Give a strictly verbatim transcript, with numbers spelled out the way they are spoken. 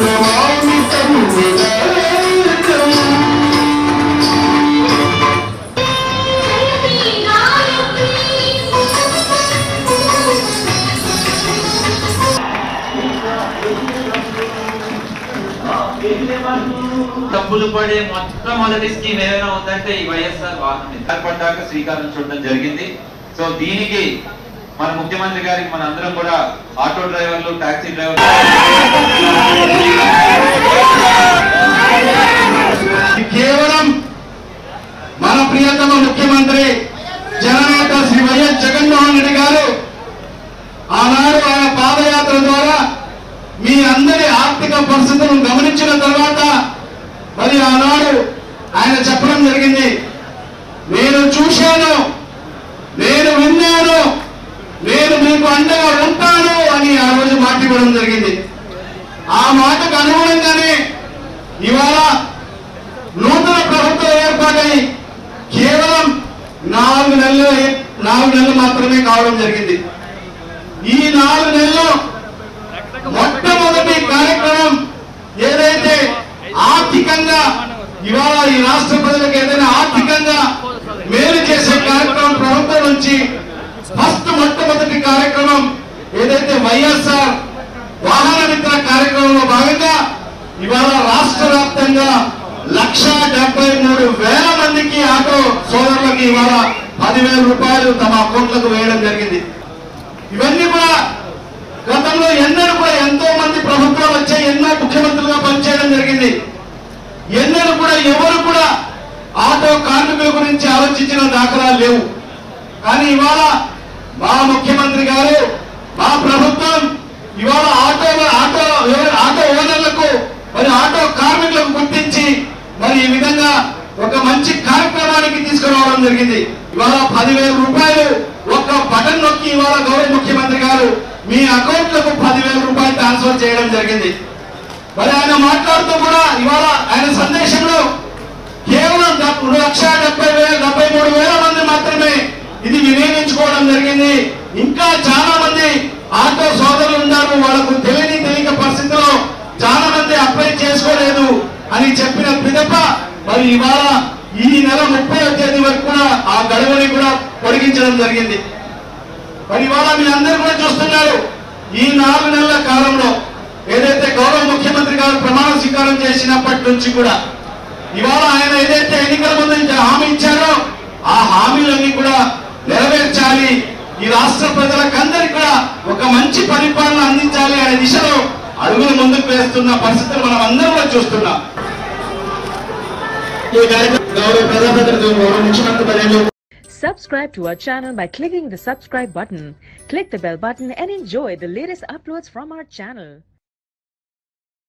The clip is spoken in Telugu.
డబ్బులు పడే మొట్టమొదటి స్కీమ్ ఏదైనా ఉందంటే ఈ వైఎస్ఆర్ వాహనం ఏర్పడ్డాక శ్రీకారం చుట్టడం జరిగింది. సో దీనికి మన ముఖ్యమంత్రి గారికి మన అందరం కూడా ఆటో డ్రైవర్లు, టాక్సీ డ్రైవర్లు కేవలం మన ప్రియతమ ముఖ్యమంత్రి జననేత శ్రీ వైఎస్ జగన్మోహన్ రెడ్డి గారు ఆనాడు ఆయన పాదయాత్ర ద్వారా మీ అందరి ఆర్థిక పరిస్థితులను గమనించిన తర్వాత మరి ఆనాడు ఆయన చెప్పడం జరిగింది, నేను చూశాను, నేను విన్నాను, నేను మీకు అండగా ఉంటాను అని ఆ రోజు మాట ఇవ్వడం జరిగింది. ఆ మాటకు అనుగుణంగానే ఇవాళ నూతన ప్రభుత్వం ఏర్పాటై కేవలం నాలుగు నెలలు నాలుగు నెలలు మాత్రమే కావడం జరిగింది. ఈ నాలుగు నెలలు మొట్టమొదటి కార్యక్రమం ఏదైతే ఆర్థికంగా ఇవాళ ఈ రాష్ట్ర ప్రజలకు ఏదైనా ఆర్థికంగా మేలు చేసే కార్యక్రమం ప్రభుత్వం నుంచి ఫస్ట్ మొట్టమొదటి కార్యక్రమం ఏదైతే వైఎస్ఆర్ వాహన మిత్ర కార్యక్రమంలో భాగంగా ఇవాళ రాష్ట్ర వ్యాప్తంగా లక్ష డెబ్బై మూడు వేల మందికి ఆటో సోదరులకి ఇవాళ పదివేల రూపాయలు తమ అకౌంట్లకు వేయడం జరిగింది. ఇవన్నీ కూడా గతంలో ఎన్నడూ కూడా ఎంతో మంది ప్రభుత్వాలు వచ్చాయి, ఎన్నో ముఖ్యమంత్రులుగా పనిచేయడం జరిగింది. ఎన్నడూ కూడా ఎవరు కూడా ఆటో కార్మికుల గురించి ఆలోచించిన దాఖలాలు లేవు. కానీ ఇవాళ మా ముఖ్యమంత్రి గారు, మా ప్రభుత్వం ఇవాళ ఆటో ఆటో ఆటో ఓనర్లకు మరి ఆటో కార్మికులకు గుర్తించి మరి ఈ విధంగా ఒక మంచి కార్యక్రమానికి తీసుకురావడం జరిగింది. ఇవాళ పదివేల రూపాయలు ఒక్క బటన్ నొక్కి ఇవాళ గౌరవ ముఖ్యమంత్రి గారు మీ అకౌంట్లకు పదివేల రూపాయలు ట్రాన్స్ఫర్ చేయడం జరిగింది. మరి ఆయన మాట్లాడుతూ కూడా ఇవాళ ఆయన సందేశంలో కేవలం లక్ష డెబ్బై వేల డెబ్బై మూడు వేల మంది మాత్రమే ఇది వినియోగించుకోవడం జరిగింది. ఇంకా చాలా మంది ఆటో సోదరులు ఉన్నారు, వాళ్ళకు తెలియని తెలియక పరిస్థితిలో చాలా మంది అప్లై చేసుకోలేదు అని చెప్పిన పిదప మరి ఇవాళ ఈ నెల ముప్పై తేదీ వరకు కూడా ఆ గడువుని కూడా పొడిగించడం జరిగింది. మరి ఇవాళ మీ అందరూ కూడా చూస్తున్నారు, ఈ నాలుగు నెలల కాలంలో ఏదైతే గౌరవ ముఖ్యమంత్రి గారు ప్రమాణ స్వీకారం చేసినప్పటి నుంచి కూడా ఇవాళ ఆయన ఏదైతే ఎన్నికల ముందు హామీ ఇచ్చారో ఆ హామీలన్నీ కూడా నెరవేర్చాలి, ఈ రాష్ట్ర ప్రజలకందరికీ కూడా ఒక మంచి పరిపాలన అందించాలి అనే దిశలో అడుగులు ముందుకు వేస్తున్న పరిస్థితులు మనం అందరం కూడా చూస్తున్నాం. ఈ కార్యక్రమం గౌరవ ప్రజాప్రతినిధులు గౌరవ ముఖ్యమంత్రి వర్యులు Subscribe to our channel by clicking the subscribe button. Click the bell button and enjoy the latest uploads from our channel.